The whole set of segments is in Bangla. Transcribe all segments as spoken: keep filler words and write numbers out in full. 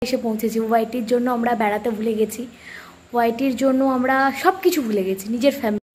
এসে পৌঁছেছি। ওয়াইটির জন্য আমরা বেড়াতে ভুলে গেছি, ওয়াইটির জন্য আমরা সব কিছু ভুলে গেছি, নিজের ফ্যামিলি।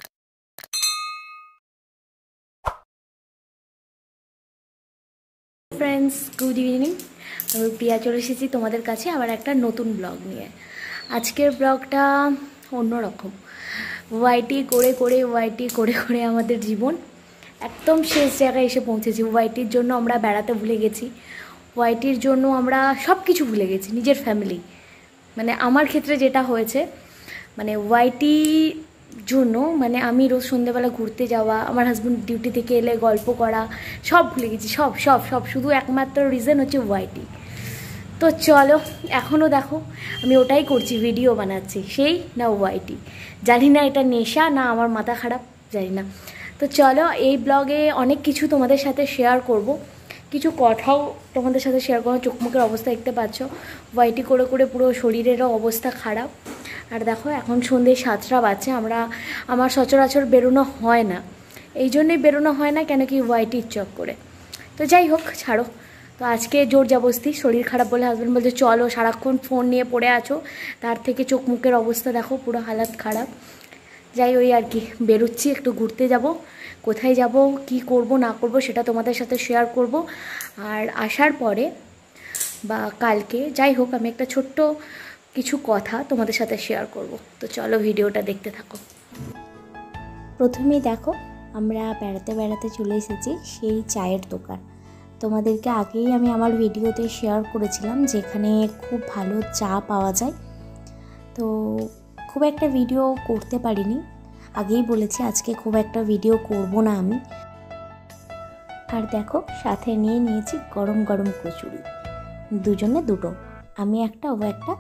Friends, good evening. আমি প্রিয়া চলে এসেছি তোমাদের কাছে আবার একটা নতুন ব্লগ নিয়ে। আজকের ব্লগটা অন্যরকম। ওয়াইটি করে করে ওয়াইটি করে করে আমাদের জীবন একদম শেষ জায়গায় এসে পৌঁছেছি। ওয়াইটির জন্য আমরা বেড়াতে ভুলে গেছি, ওয়াইটির জন্য আমরা সব কিছু ভুলে গেছি, নিজের ফ্যামিলি। মানে আমার ক্ষেত্রে যেটা হয়েছে, মানে ওয়াইটি জন্য মানে আমি রোজ সন্ধ্যেবেলা ঘুরতে যাওয়া, আমার হাজব্যান্ড ডিউটি থেকে এলে গল্প করা, সব ভুলে গেছি, সব সব সব শুধু একমাত্র রিজন হচ্ছে ওয়াইটি। তো চলো, এখনও দেখো আমি ওটাই করছি, ভিডিও বানাচ্ছি, সেই না ওয়াইটি। জানি না এটা নেশা না আমার মাথা খারাপ, জানি না। তো চলো, এই ব্লগে অনেক কিছু তোমাদের সাথে শেয়ার করব, কিছু কথাও তোমাদের সাথে শেয়ার করো। চোখ মুখের অবস্থা দেখতে পাচ্ছ, ওয়াইটি করে করে পুরো শরীরেরও অবস্থা খারাপ। আর দেখো এখন সন্ধ্যে সাতটা বাজছে, আমরা আমার সচরাচর বেরোনো হয় না, এই জন্যই বেরোনো হয় না কেন কি ওয়াইটির চক করে। তো যাই হোক, ছাড়ো। তো আজকে জোর জবরদস্তি, শরীর খারাপ বলে হাজব্যান্ড বলছে চলো, সারাক্ষণ ফোন নিয়ে পড়ে আছো, তার থেকে চোখ মুখের অবস্থা দেখো, পুরো হালাত খারাপ। যাই ওই আর কি, বেরোচ্ছি, একটু ঘুরতে যাব। কোথায় যাব, কি করব না করব সেটা তোমাদের সাথে শেয়ার করব। আর আসার পরে বা কালকে, যাই হোক, আমি একটা ছোট্ট কিছু কথা তোমাদের সাথে শেয়ার করব। তো চলো, ভিডিওটা দেখতে থাকো। প্রথমেই দেখো, আমরা বেড়াতে বেড়াতে চলে এসেছি সেই চায়ের দোকান। তোমাদেরকে আগেই আমি আমার ভিডিওতে শেয়ার করেছিলাম যেখানে খুব ভালো চা পাওয়া যায়। তো খুব একটা ভিডিও করতে পারিনি, আগেই বলেছি আজকে খুব একটা ভিডিও করব না আমি। আর দেখো, সাথে নিয়ে নিয়েছি গরম গরম কচুরি, দুজনে দুটো, আমি একটা ও একটা।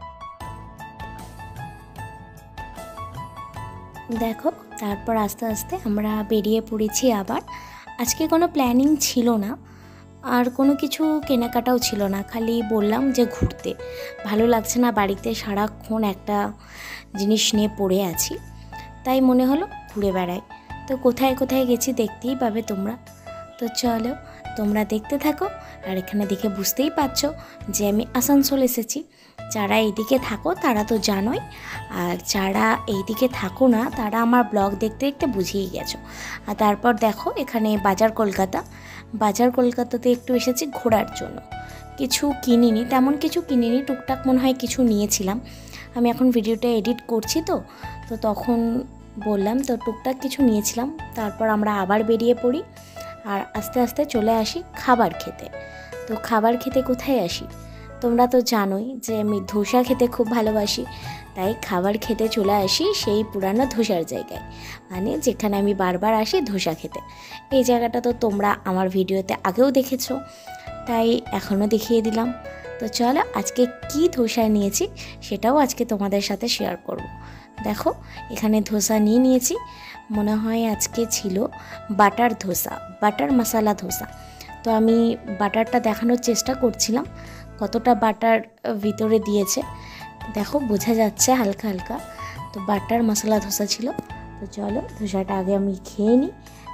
দেখো, তারপর আস্তে আস্তে আমরা বেরিয়ে পড়েছি আবার। আজকে কোনো প্ল্যানিং ছিল না, আর কোনো কিছু কেনাকাটাও ছিল না, খালি বললাম যে ঘুরতে ভালো লাগছে না, বাড়িতে সারাক্ষণ একটা জিনিস নিয়ে পড়ে আছি, তাই মনে হলো ঘুরে বেড়াই। তো কোথায় কোথায় গেছি দেখতেই পাবে তোমরা। তো চলো, তোমরা দেখতে থাকো। আর এখানে দেখে বুঝতেই পারছো যে আমি আসানসোল এসেছি। যারা এইদিকে থাকো তারা তো জানোই, আর যারা এইদিকে থাকো না তারা আমার ব্লগ দেখতে দেখতে বুঝিয়ে গেছো। আর তারপর দেখো, এখানে বাজার কলকাতা, বাজার কলকাতাতে একটু এসেছি ঘোরার জন্য। কিছু কিনিনি, তেমন কিছু কিনিনি, টুকটাক মনে হয় কিছু নিয়েছিলাম। আমি এখন ভিডিওটা এডিট করছি তো তো তখন বললাম, তো টুকটাক কিছু নিয়েছিলাম। তারপর আমরা আবার বেরিয়ে পড়ি আর আস্তে আস্তে চলে আসি খাবার খেতে। তো খাবার খেতে কোথায় আসি তোমরা তো জানোই যে আমি ধোসা খেতে খুব ভালোবাসি, তাই খাবার খেতে চলে আসি সেই পুরানো ধোসার জায়গায়, মানে যেখানে আমি বারবার আসি ধোসা খেতে। এই জায়গাটা তো তোমরা আমার ভিডিওতে আগেও দেখেছো, তাই এখনও দেখিয়ে দিলাম। তো চলো, আজকে কি ধোসা নিয়েছি সেটাও আজকে তোমাদের সাথে শেয়ার করব। দেখো, এখানে ধোসা নিয়ে নিয়েছি, মনে হয় আজকে ছিল বাটার ধোসা, বাটার মশলা ধোসা। তো আমি বাটারটা দেখানোর চেষ্টা করছিলাম কতটা বাটার ভিতরে দিয়েছে, দেখো বোঝা যাচ্ছে হালকা হালকা। তো বাটার মশলা ধোসা ছিল। তো চলো, ধোসাটা আগে আমি খেয়ে নিই।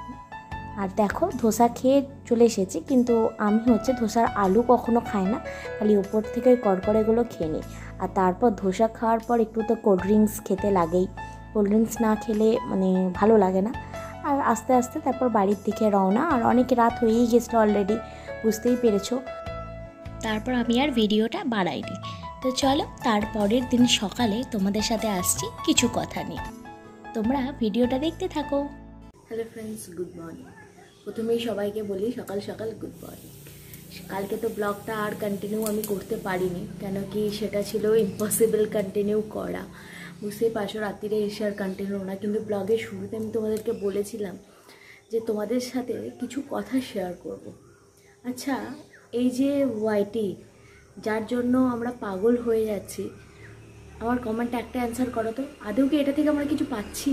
আর দেখো, ধোসা খেয়ে চলে এসেছি, কিন্তু আমি হচ্ছে ধোসার আলু কখনো খাই না, খালি উপর থেকে কড়কড়েগুলো খেয়ে নিই। আর তারপর ধোসা খাওয়ার পর একটু তো কোল্ড ড্রিঙ্কস খেতে লাগেই, কোল্ড ড্রিঙ্কস না খেলে মানে ভালো লাগে না। আর আস্তে আস্তে তারপর বাড়ির দিকে রওনা, আর অনেক রাত হয়েই গেছিলো অলরেডি, বুঝতেই পেরেছো। তারপর আমি আর ভিডিওটা বাড়াইনি। তো চলো, তারপরের দিন সকালে তোমাদের সাথে আসছি কিছু কথা নিয়ে, তোমরা ভিডিওটা দেখতে থাকো। Hello friends, good morning. প্রথমেই সবাইকে বলি সকাল সকাল গুড মর্নিং। কালকে তো ব্লগটা আর কন্টিনিউ আমি করতে পারিনি, কেন কি সেটা ছিল ইম্পসিবল কন্টিনিউ করা, বুঝতেই পারছো, রাত্রিরে এসে আর কন্টিনিউ না। কিন্তু ব্লগের শুরুতে আমি তোমাদেরকে বলেছিলাম যে তোমাদের সাথে কিছু কথা শেয়ার করব। আচ্ছা, এই যে ওয়াইটি, যার জন্য আমরা পাগল হয়ে যাচ্ছি, আমার কমেন্টে একটা অ্যান্সার করো তো, আদৌ কি এটা থেকে আমরা কিছু পাচ্ছি?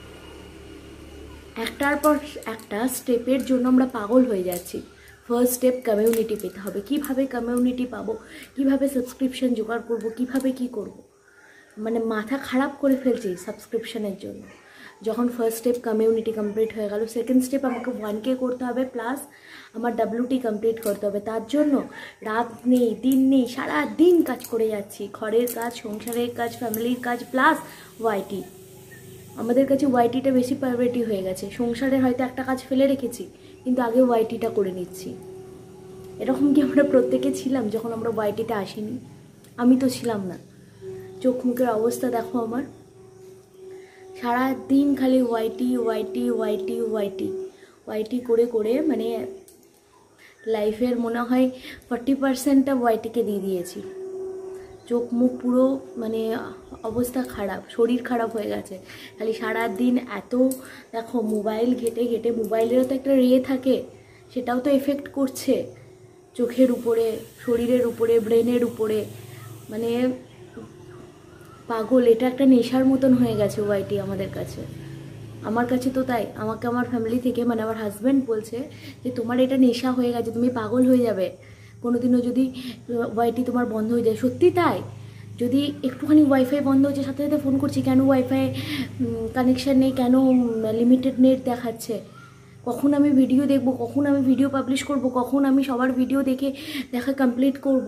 একটার পর একটা স্টেপের জন্য আমরা পাগল হয়ে যাচ্ছি। ফার্স্ট স্টেপ কমিউনিটি পেতে হবে, কিভাবে কমিউনিটি পাবো, কিভাবে সাবস্ক্রিপশন জোগাড় করব, কিভাবে কি করব, মানে মাথা খারাপ করে ফেলছি সাবস্ক্রিপশনের জন্য। যখন ফার্স্ট স্টেপ কমিউনিটি কমপ্লিট হয়ে গেল, সেকেন্ড স্টেপ আমাকে ওয়ান কে করতে হবে, প্লাস আমার ডাব্লিউটি কমপ্লিট করতে হবে, তার জন্য রাত নেই দিন নেই সারা দিন কাজ করে যাচ্ছি, ঘরের কাজ, সংসারের কাজ, ফ্যামিলির কাজ প্লাস ওয়াইটি। আমাদের কাছে ওয়াইটিটা বেশি প্রায়োরিটি হয়ে গেছে। সংসারে হয়তো একটা কাজ ফেলে রেখেছি, কিন্তু আগে ওয়াইটিটা করে নিচ্ছি। এরকম কি আমরা প্রত্যেকে ছিলাম যখন আমরা ওয়াইটিতে আসিনি? আমি তো ছিলাম না। চোখ মুখের অবস্থা দেখো আমার, সারা দিন খালি ওয়াইটি ওয়াইটি ওয়াইটি ওয়াইটি ওয়াইটি করে করে মানে লাইফের মনে হয় ফর্টি পার্সেন্টটা ওয়াইটিকে দিয়ে দিয়েছি। চোখ মুখ পুরো মানে অবস্থা খারাপ, শরীর খারাপ হয়ে গেছে। খালি সারা দিন এত দেখো মোবাইল ঘেটে ঘেটে, মোবাইলেরও তো একটা রে থাকে, সেটাও তো এফেক্ট করছে চোখের উপরে, শরীরের উপরে, ব্রেনের উপরে। মানে পাগল, এটা একটা নেশার মতন হয়ে গেছে ওয়াইটি আমাদের কাছে। আমার কাছে তো তাই। আমাকে আমার ফ্যামিলি থেকে মানে আমার হাজব্যান্ড বলছে যে তোমার এটা নেশা হয়ে গেছে, তুমি পাগল হয়ে যাবে কোনোদিনও যদি ওয়াইটি তোমার বন্ধ হয়ে যায়। সত্যি তাই, যদি একটুখানি ওয়াইফাই বন্ধ হচ্ছে সাথে সাথে ফোন করছি, কেন ওয়াইফাই কানেকশান নেই, কেন লিমিটেড নেট দেখাচ্ছে, কখন আমি ভিডিও দেখব, কখন আমি ভিডিও পাবলিশ করব, কখন আমি সবার ভিডিও দেখে দেখা কমপ্লিট করব।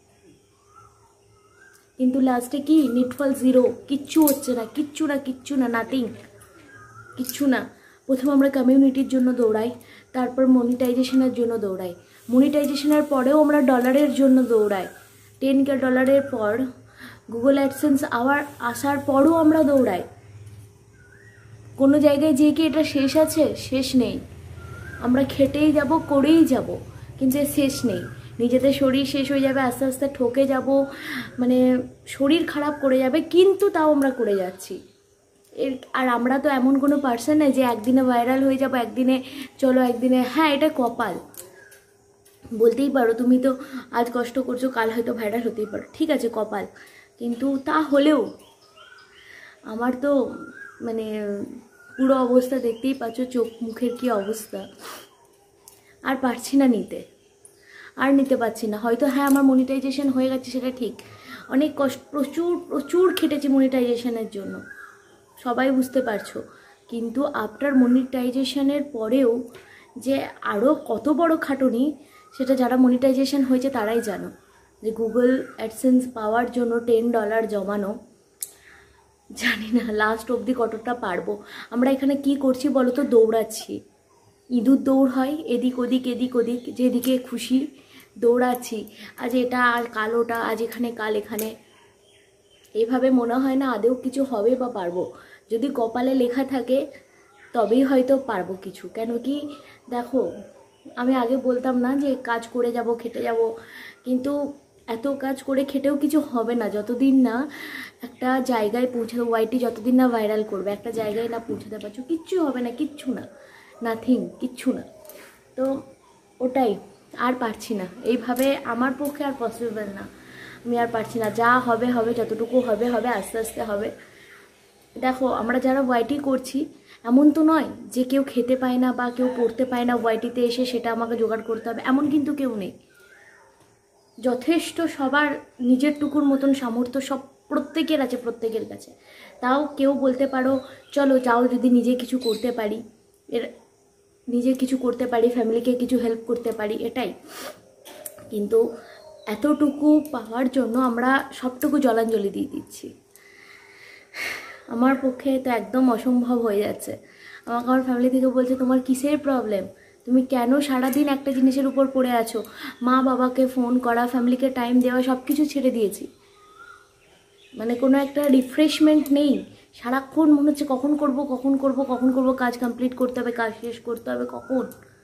কিন্তু লাস্টে কি নেটফল জিরো, কিচ্ছু হচ্ছে না, কিচ্ছু না, কিচ্ছু না, নাথিং, কিচ্ছু না। প্রথম আমরা কমিউনিটির জন্য দৌড়াই, তারপর মনিটাইজেশনের জন্য দৌড়াই, মনিটাইজেশনের পরেও আমরা ডলারের জন্য দৌড়াই, টেন কে ডলারের পর গুগল অ্যাডসেন্স আবার আসার পরও আমরা দৌড়াই। কোনো জায়গায় যে কি এটা শেষ আছে? শেষ নেই। আমরা খেটেই যাব, করেই যাব, কিন্তু এর শেষ নেই। নিজেদের শরীর শেষ হয়ে যাবে, আস্তে আস্তে ঠকে যাব, মানে শরীর খারাপ করে যাবে, কিন্তু তাও আমরা করে যাচ্ছি। এর আর আমরা তো এমন কোনো পার্সন নাই যে একদিনে ভাইরাল হয়ে যাবো, একদিনে চলো একদিনে, হ্যাঁ এটা কপাল বলতেই পারো। তুমি তো আজ কষ্ট করছো, কাল হয়তো ভাইরাল হতেই পারো, ঠিক আছে কপাল। কিন্তু তা হলেও আমার তো মানে পুরো অবস্থা দেখতেই পাচ্ছ, চোখ মুখের কি অবস্থা। আর পারছি না নিতে, আর নিতে পারছি না। হয়তো হ্যাঁ আমার মনিটাইজেশন হয়ে গেছে সেটা ঠিক, অনেক কষ্ট, প্রচুর প্রচুর খেটেছি মনিটাইজেশনের জন্য, সবাই বুঝতে পারছো। কিন্তু আফটার মনিটাইজেশনের পরেও যে আরও কত বড় খাটুনি, সেটা যারা মনিটাইজেশন হয়েছে তারাই জানো। যে গুগল অ্যাডসেন্স পাওয়ার জন্য টেন ডলার জমানো, জানি না লাস্ট অবধি কতটা পারবো। আমরা এখানে কি করছি বলো তো? দৌড়াচ্ছি, ইঁদুর দৌড় হয়, এদিক ওদিক এদিক ওদিক, যেদিকে খুশি দৌড়াচ্ছি। আজ এটা আর কাল ওটা, আজ এখানে কাল এখানে। এইভাবে মনে হয় না আদেও কিছু হবে বা পারবো। যদি কপালে লেখা থাকে তবেই হয়তো পারবো কিছু। কেন কি দেখো, আমি আগে বলতাম না যে কাজ করে যাব, খেটে যাব, কিন্তু এত কাজ করে খেটেও কিছু হবে না যতদিন না একটা জায়গায় পৌঁছাতে, ওয়াইটি যতদিন না ভাইরাল করবে, একটা জায়গায় না পৌঁছাতে পারছো, কিচ্ছু হবে না, কিচ্ছু না, নাথিং, কিচ্ছু না। তো ওটাই, আর পারছি না এইভাবে, আমার পক্ষে আর পসিবল না, আমি আর পারছি না। যা হবে হবে, যতটুকু হবে হবে, আস্তে আস্তে হবে। দেখো আমরা যারা ওয়াইটি করছি, এমন তো নয় যে কেউ খেতে পায় না বা কেউ পড়তে পায় না ওয়াইটিতে এসে সেটা আমাকে জোগাড় করতে হবে, এমন কিন্তু কেউ নেই। যথেষ্ট সবার নিজের টুকুর মতন সামর্থ্য সব প্রত্যেকের আছে, প্রত্যেকের কাছে। তাও কেউ বলতে পারো চলো যাও যদি নিজে কিছু করতে পারি, এর নিজে কিছু করতে পারি, ফ্যামিলিকে কিছু হেল্প করতে পারি, এটাই। কিন্তু এতটুকু পাওয়ার জন্য আমরা সবটুকু জলাঞ্জলি দিয়ে দিচ্ছি। আমার পক্ষে তো একদম অসম্ভব হয়ে যাচ্ছে। আমাকে আমার ফ্যামিলি থেকে বলছে তোমার কিসের প্রবলেম, তুমি কেন সারাদিন একটা জিনিসের উপর পড়ে আছো? মা বাবাকে ফোন করা, ফ্যামিলিকে টাইম দেওয়া, সব কিছু ছেড়ে দিয়েছি। মানে কোনো একটা রিফ্রেশমেন্ট নেই, সারাক্ষণ মনে হচ্ছে কখন করব কখন করব কখন করব, কাজ কমপ্লিট করতে হবে, কাজ শেষ করতে হবে কখন।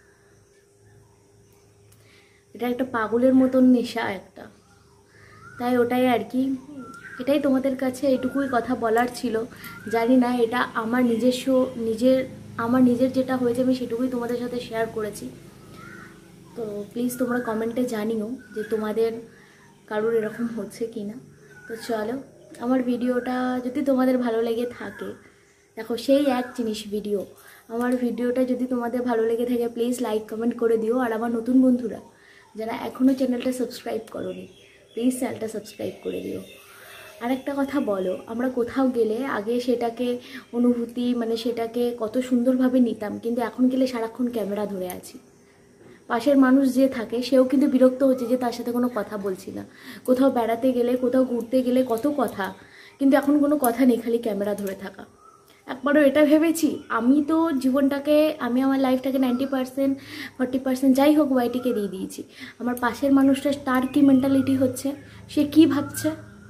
এটা একটা পাগলের মতন নেশা একটা। তাই ওটাই আর কি, এটাই তোমাদের কাছে এটুকুই কথা বলার ছিল। জানি না এটা আমার নিজস্ব নিজের আমার নিজের যেটা হয়েছে আমি সেটুকুই তোমাদের সাথে শেয়ার করেছি। তো প্লিজ তোমরা কমেন্টে জানিও যে তোমাদের কারোর এরকম হচ্ছে কি না। তো চলো, আমার ভিডিওটা যদি তোমাদের ভালো লেগে থাকে, দেখো সেই এক জিনিস ভিডিও, আমার ভিডিওটা যদি তোমাদের ভালো লেগে থাকে প্লিজ লাইক কমেন্ট করে দিও। আর আমার নতুন বন্ধুরা যারা এখনও চ্যানেলটা সাবস্ক্রাইব করোনি, প্লিজ চ্যানেলটা সাবস্ক্রাইব করে দিও। আর একটা কথা বলো, আমরা কোথাও গেলে আগে সেটাকে অনুভূতি মানে সেটাকে কত সুন্দরভাবে নিতাম, কিন্তু এখন গেলে সারাক্ষণ ক্যামেরা ধরে আছি। পাশের মানুষ যে থাকে সেও কিন্তু বিরক্ত হচ্ছে যে তার সাথে কোনো কথা বলছি না। কোথাও বেড়াতে গেলে, কোথাও ঘুরতে গেলে কত কথা, কিন্তু এখন কোনো কথা নেই, খালি ক্যামেরা ধরে থাকা। একবারও এটা ভেবেছি আমি তো জীবনটাকে, আমি আমার লাইফটাকে নাইনটি পার্সেন্ট ফর্টি পার্সেন্ট যাই হোক ওয়াইটিকে দিয়ে দিয়েছি। আমার পাশের মানুষটা, তার কি মেন্টালিটি হচ্ছে, সে কি ভাবছে,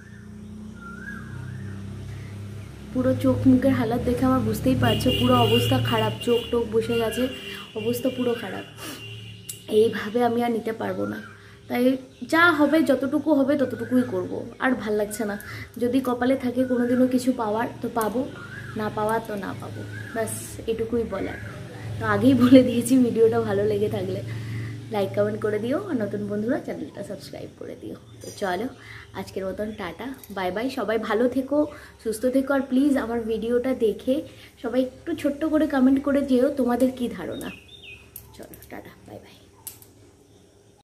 পুরো চোখ মুখের হালাত দেখে আমার বুঝতেই পারছো পুরো অবস্থা খারাপ, চোখ টোক বসে গেছে, অবস্থা পুরো খারাপ। এইভাবে আমি আর নিতে পারবো না, তাই যা হবে যতটুকু হবে ততটুকুই করব। আর ভাল লাগছে না, যদি কপালে থাকে কোনোদিনও কিছু পাওয়ার তো পাবো, না পাওয়া তো না পাবো, ব্যাস এটুকুই বলার। তো আগেই বলে দিয়েছি, ভিডিওটা ভালো লেগে থাকলে লাইক কমেন্ট করে দিও, আর নতুন বন্ধুরা চ্যানেলটা সাবস্ক্রাইব করে দিও। তো চলো আজকের মতন টাটা, বাই বাই। সবাই ভালো থেকো, সুস্থ থেকো, আর প্লিজ আমার ভিডিওটা দেখে সবাই একটু ছোট্ট করে কমেন্ট করে যেও তোমাদের কি ধারণা। চলো টাটা, বাই বাই।